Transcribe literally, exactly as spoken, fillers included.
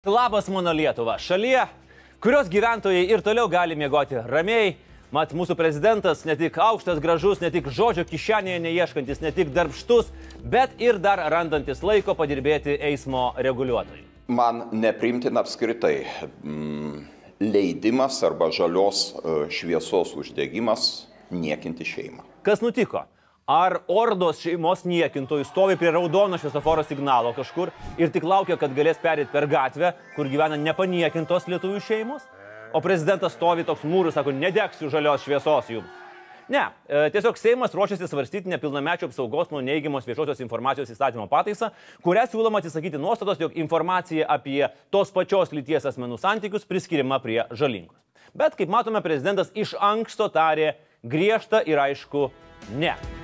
Labas mano Lietuva, šalyje, kurios gyventojai ir toliau gali miegoti ramiai, mat mūsų prezidentas ne tik aukštas, gražus, ne tik žodžio kišenėje neieškantis, ne tik darbštus, bet ir dar randantis laiko padirbėti eismo reguliuotojui. Man nepriimtina apskritai mm, leidimas arba žalios šviesos uždegimas niekinti šeimą. Kas nutiko? Ar ordos šeimos niekintojų stovi prie raudono šviesoforo signalo kažkur ir tik laukia, kad galės perėti per gatvę, kur gyvena nepaniekintos lietuvių šeimos? O prezidentas stovi toks mūrus, sako, nedegsiu žalios šviesos jums. Ne, tiesiog Seimas ruošiasi svarstyti nepilnamečių apsaugos nuo neigiamos viešosios informacijos įstatymo pataisą, kurią siūloma atsisakyti nuostatos, jog informacija apie tos pačios lyties asmenų santykius priskiriama prie žalingos. Bet, kaip matome, prezidentas iš anksto tarė griežtą ir aišku ne.